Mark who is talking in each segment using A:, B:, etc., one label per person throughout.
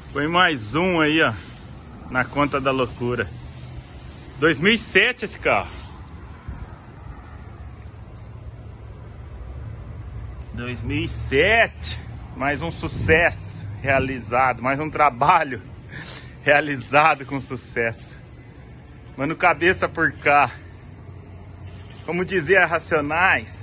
A: Põe mais um aí, ó, na conta da loucura. 2007 esse carro. 2007. Mais um sucesso realizado. Mais um trabalho realizado com sucesso. Mano, cabeça por cá. Como dizia Racionais,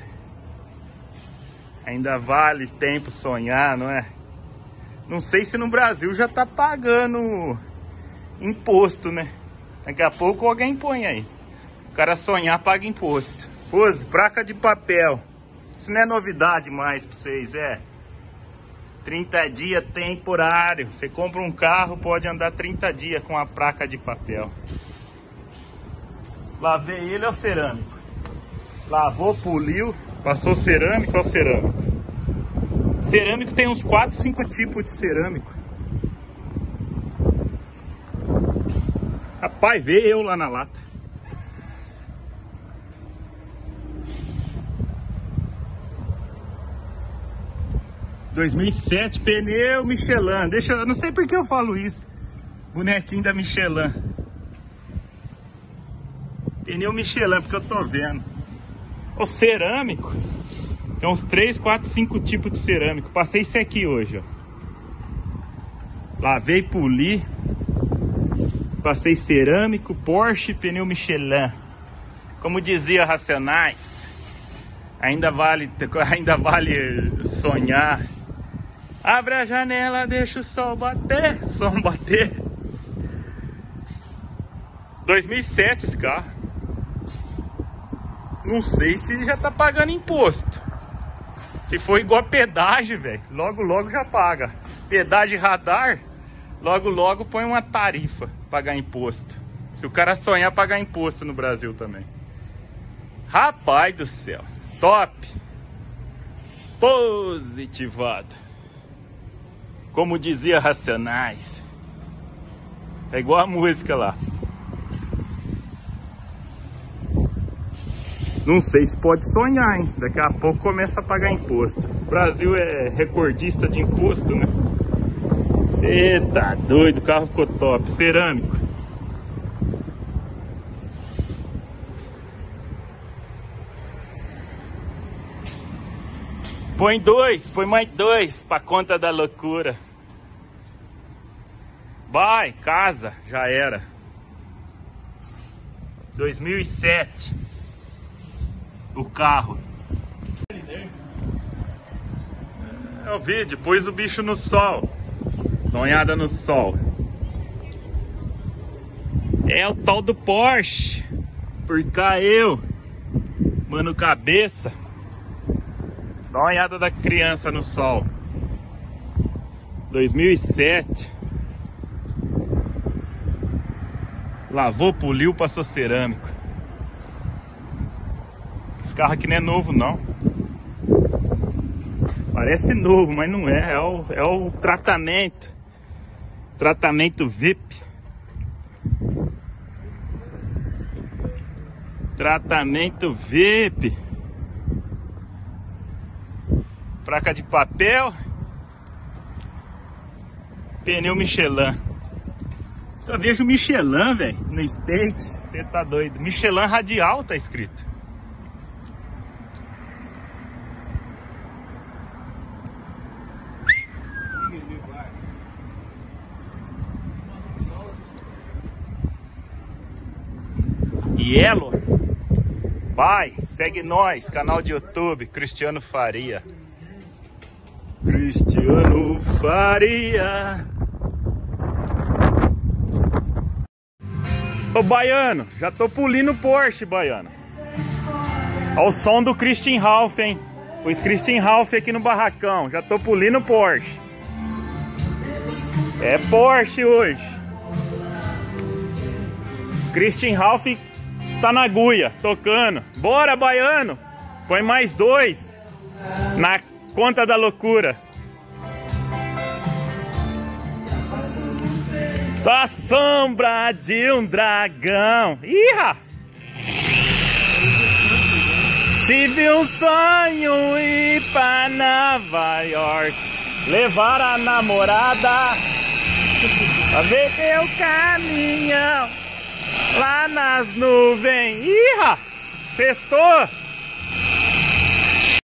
A: ainda vale tempo sonhar, não é? Não sei se no Brasil já tá pagando imposto, né? Daqui a pouco alguém põe aí. O cara sonhar paga imposto. Pose, placa de papel. Isso não é novidade mais pra vocês, é? 30 dias temporário. Você compra um carro, pode andar 30 dias com a placa de papel. Lavei ele, é o cerâmico. Lavou, poliu, passou cerâmico, é o cerâmico. Cerâmico tem uns 4, 5 tipos de cerâmico. Rapaz, vê eu lá na lata. ...2007, pneu Michelin. Eu não sei por que eu falo isso. Bonequinho da Michelin. Pneu Michelin, porque eu tô vendo. O cerâmico... Tem uns 3, 4, 5 tipos de cerâmico. Passei esse aqui hoje, ó. Lavei, poli. Passei cerâmico, Porsche, pneu Michelin. Como dizia Racionais, ainda vale sonhar. Abre a janela, deixa o sol bater. Som bater. 2007 esse carro. Não sei se já tá pagando imposto. Se for igual pedágio, velho, logo já paga. Pedágio radar, logo põe uma tarifa, pagar imposto. Se o cara sonhar pagar imposto no Brasil também. Rapaz do céu, top. Positivado. Como dizia Racionais. É igual a música lá. Não sei se pode sonhar, hein? Daqui a pouco começa a pagar imposto. O Brasil é recordista de imposto, né? Cê tá doido, o carro ficou top. Cerâmico. Põe mais dois pra conta da loucura. Vai, casa, já era. 2007. O carro. É o vídeo, pôs o bicho no sol. Sonhada no sol. É o tal do Porsche. Por cá eu, mano, cabeça. Dá uma olhada da criança no sol. 2007. Lavou, poliu, passou cerâmico. Esse carro aqui não é novo, não. Parece novo, mas não é. É o tratamento. Tratamento VIP. Tratamento VIP. Placa de papel. Pneu Michelin. Só vejo Michelin, velho, no State. Você tá doido. Michelin radial tá escrito. Yellow. Vai, segue nós, canal de YouTube, Cristiano Faria. Cristiano Faria. Ô Baiano, já tô pulindo o Porsche, Baiano. Olha o som do Christian Ralph, hein? Pus Christian Ralph aqui no barracão, já tô pulindo o Porsche. É Porsche hoje. Christian Ralph tá na agulha, tocando. Bora, Baiano! Põe mais dois na conta da loucura. Da sombra de um dragão. Ih! Tive um sonho ir pra Nova York, levar a namorada Pra ver teu caminhão lá nas nuvens. Ih, sextou!